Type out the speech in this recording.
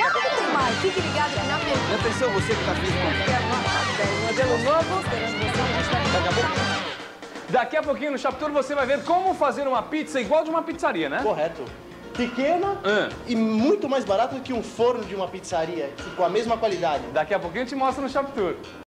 Tem mais. Fique ligado aqui na pergunta. Atenção, você que tá Um modelo novo. Daqui a pouquinho no Chaptur você vai ver como fazer uma pizza igual de uma pizzaria, né? Correto. Pequena e muito mais barata do que um forno de uma pizzaria, com a mesma qualidade. Daqui a pouquinho eu te mostro no Chaptur.